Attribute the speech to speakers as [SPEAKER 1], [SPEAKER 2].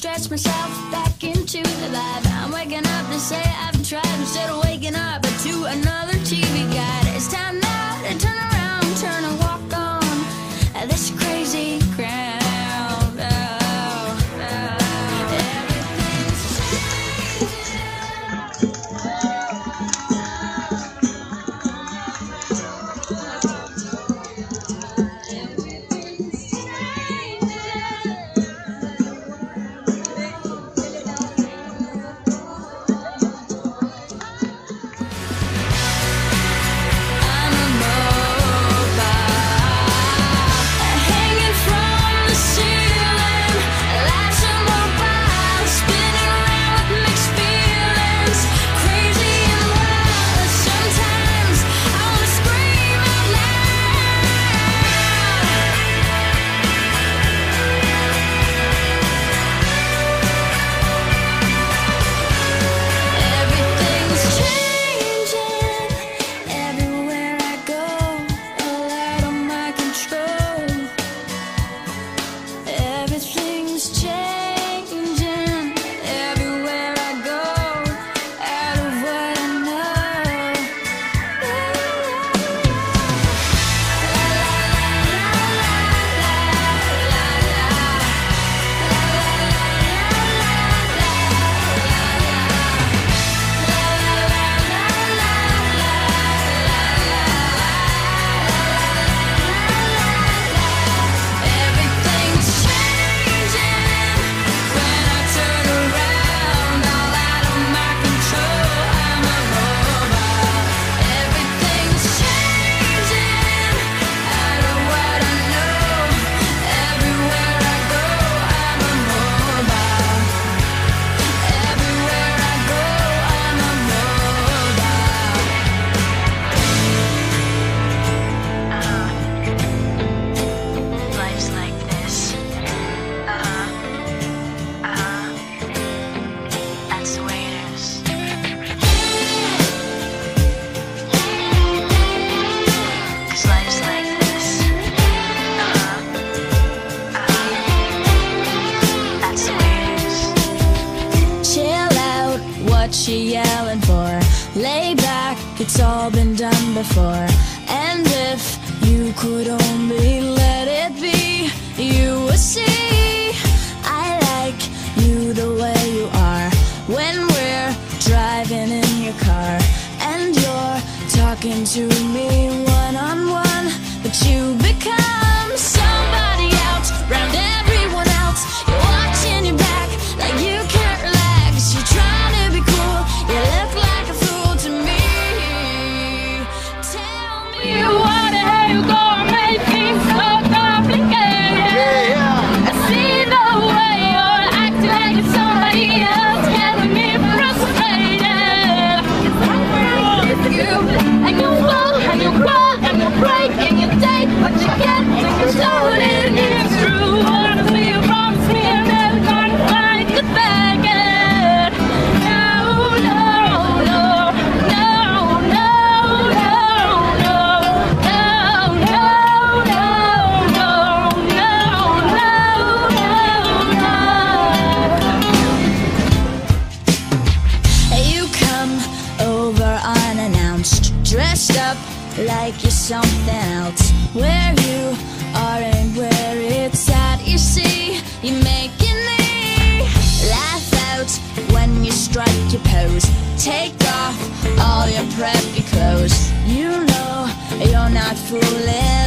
[SPEAKER 1] stretch myself back into the light. I'm waking up to say I've tried instead of waking up to another TV guide. It's time now to turn around, turn and walk on this crazy ground. She yelling for? Lay back, it's all been done before. And if you could only let it be, you would see I like you the way you are. When we're driving in your car and you're talking to me one-on-one, but you become somebody else round everyone else. You're watching your back like you can't relax. You're trying to be cool, you look like a fool to me. Tell me what the hell you gonna make things so complicated. I see the way you're acting like it's somebody else, getting me frustrated. It's you, and you fall, and you crawl, and you break, and you take what you get, and you show it, it's true. Honestly, you promised me I'm never gonna find you back again. Dressed up like you're something else. Where you are and where it's at, you see, you're making me laugh out when you strike your pose. Take off all your preppy clothes. You know you're not fooling